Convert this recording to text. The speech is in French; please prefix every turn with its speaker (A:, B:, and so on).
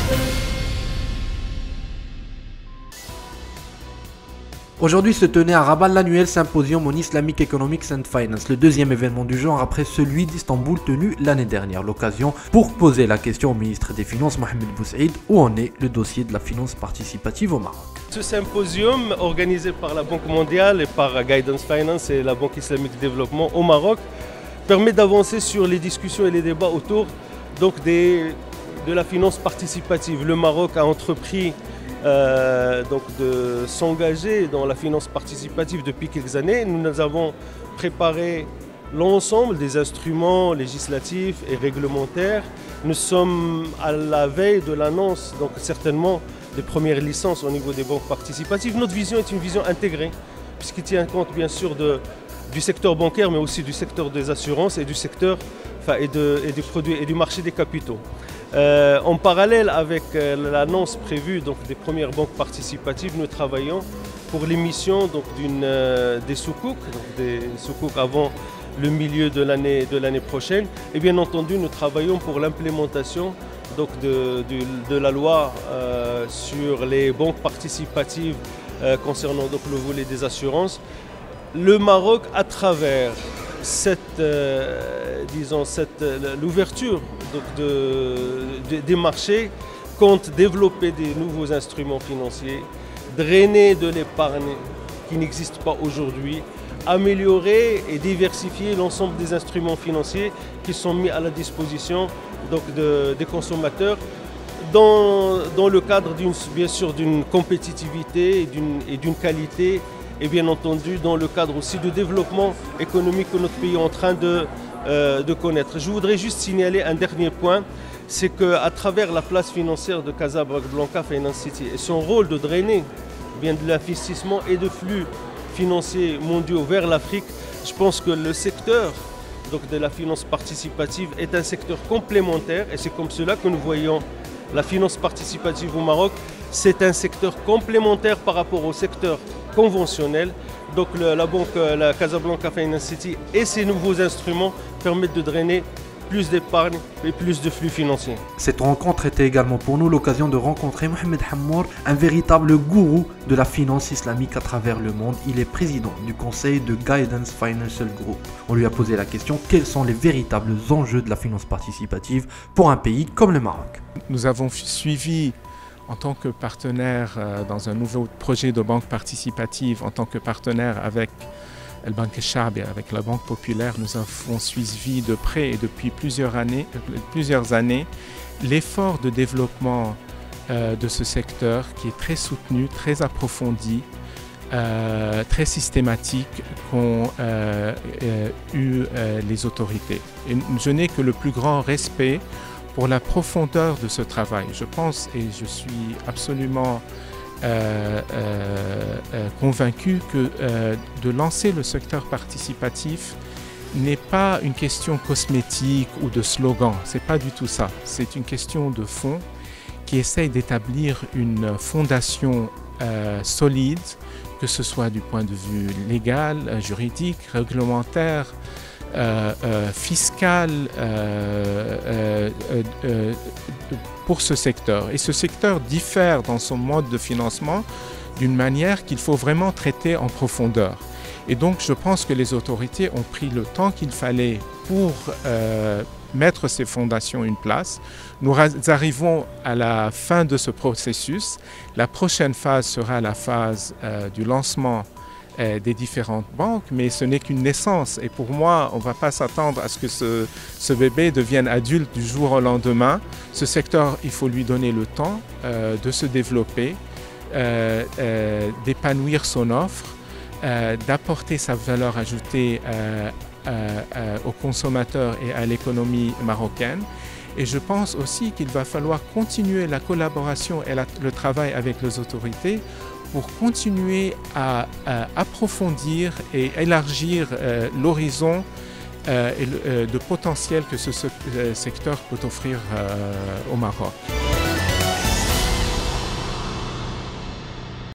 A: Aujourd'hui se tenait à Rabat l'annuel symposium on Islamic Economics and Finance, le deuxième événement du genre après celui d'Istanbul tenu l'année dernière. L'occasion pour poser la question au ministre des Finances Mohamed Boussaïd, où en est le dossier de la finance participative au Maroc.
B: Ce symposium organisé par la Banque mondiale et par Guidance Finance et la Banque islamique de développement au Maroc permet d'avancer sur les discussions et les débats autour de la finance participative. Le Maroc a entrepris de s'engager dans la finance participative depuis quelques années. Nous avons préparé l'ensemble des instruments législatifs et réglementaires. Nous sommes à la veille de l'annonce, donc certainement des premières licences au niveau des banques participatives. Notre vision est une vision intégrée, puisqu'il tient compte bien sûr du secteur bancaire, mais aussi du secteur des assurances et du secteur des produits et du marché des capitaux. En parallèle avec l'annonce prévue des premières banques participatives, nous travaillons pour l'émission des soukouks, avant le milieu de l'année prochaine. Et bien entendu, nous travaillons pour l'implémentation de la loi sur les banques participatives concernant le volet des assurances. Le Maroc, à travers l'ouverture des marchés, compte développer des nouveaux instruments financiers, drainer de l'épargne qui n'existe pas aujourd'hui, améliorer et diversifier l'ensemble des instruments financiers qui sont mis à la disposition des consommateurs dans le cadre bien sûr d'une compétitivité et d'une qualité, et bien entendu dans le cadre aussi de développement économique que notre pays est en train de connaître. Je voudrais juste signaler un dernier point, c'est qu'à travers la place financière de Casablanca Finance City et son rôle de drainer bien de l'investissement et de flux financiers mondiaux vers l'Afrique, je pense que le secteur de la finance participative est un secteur complémentaire, et c'est comme cela que nous voyons la finance participative au Maroc. C'est un secteur complémentaire par rapport au secteur conventionnel. Donc la Casablanca Finance City et ses nouveaux instruments permettent de drainer plus d'épargne et plus de flux financiers.
A: Cette rencontre était également pour nous l'occasion de rencontrer Mohamed Hammour, un véritable gourou de la finance islamique à travers le monde. Il est président du conseil de Guidance Financial Group. On lui a posé la question: quels sont les véritables enjeux de la finance participative pour un pays comme le Maroc?
C: Nous avons suivi en tant que partenaire dans un nouveau projet de banque participative, en tant que partenaire avec la Banque Chabi, avec la Banque Populaire, nous avons suivi de près et depuis plusieurs années l'effort de développement de ce secteur qui est très soutenu, très approfondi, très systématique qu'ont eu les autorités. Et je n'ai que le plus grand respect pour la profondeur de ce travail. Je pense et je suis absolument convaincu que de lancer le secteur participatif n'est pas une question cosmétique ou de slogan. C'est pas du tout ça. C'est une question de fond qui essaye d'établir une fondation solide, que ce soit du point de vue légal, juridique, réglementaire, fiscal pour ce secteur. Et ce secteur diffère dans son mode de financement d'une manière qu'il faut vraiment traiter en profondeur. Et donc je pense que les autorités ont pris le temps qu'il fallait pour mettre ces fondations en place. Nous arrivons à la fin de ce processus. La prochaine phase sera la phase du lancement des différentes banques, mais ce n'est qu'une naissance. Et pour moi, on ne va pas s'attendre à ce que ce bébé devienne adulte du jour au lendemain. Ce secteur, il faut lui donner le temps de se développer, d'épanouir son offre, d'apporter sa valeur ajoutée aux consommateurs et à l'économie marocaine. Et je pense aussi qu'il va falloir continuer la collaboration et le travail avec les autorités pour continuer à approfondir et élargir l'horizon de potentiel que ce secteur peut offrir au Maroc.